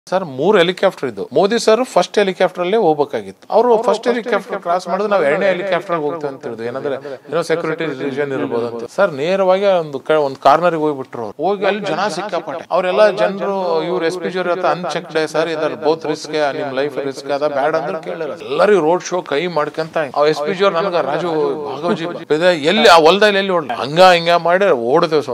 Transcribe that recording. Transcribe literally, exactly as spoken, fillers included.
Sir ಮೂರು helicopter ಇದ್ದು Modi sir first helicopter ಅಲ್ಲೇ ಹೋಗ್ಬೇಕಾಗಿತ್ತು. ಅವರು ಫಸ್ಟ್ ಹೆಲಿಕಾಪ್ಟರ್ ಕ್ರಾಸ್ ಮಾಡಿದ್ರೆ ನಾವು ಎರಡನೇ ಹೆಲಿಕಾಪ್ಟರ್ ಹೋಗ್ತೀವಿ ಅಂತ ಹೇಳಿದ್ರು. ಏನಂದ್ರೆ ಏನೋ ಸೆಕ್ಯೂರಿಟಿ ರೀಸನ್ ಇರ್ಬೋದು ಅಂತ. ಸರ್ ನೇರವಾಗಿ ಒಂದು ಒಂದು ಕಾರ್ನರ್ ಹೋಗ್ಬಿಟ್ರು. ಅವ್ರು ಹೋಗಿ ಅಲ್ಲಿ ಜನ ಸಿಕ್ಕಾಪಟ್ಟೆ. ಅವರೆಲ್ಲ ಜನರು ಇವ್ರು ಎಸ್ ಪಿ ಜಿ ಅವ್ರ ಅನ್ಚೆಕ್ಡ್ ಸರ್ ಇದರ ಬಹುತ್ ರಿಸ್ಕ್ ನಿಮ್ ಲೈಫ್ ರಿಸ್ಕ್ ಅದ ಬ್ಯಾಡ್ ಅಂದ್ರೆ ಕೇಳಿಲ್ಲ. ಎಲ್ಲರಿಗೂ ರೋಡ್ ಶೋ ಕೈ ಮಾಡ್ಕೊಂತ ಆ ಎಸ್ ಪಿ ಜಿ ಅವ್ರು ನನಗ ರಾಜು ಭಾಗವಜಿ ಎಲ್ಲಿ ಆ ಹೊಲದಲ್ಲಿ ಎಲ್ಲಿ ಓಡ್ಲ ಹಂಗ ಹಿಂಗ ಮಾಡಿ ಓಡಿದೇವ್.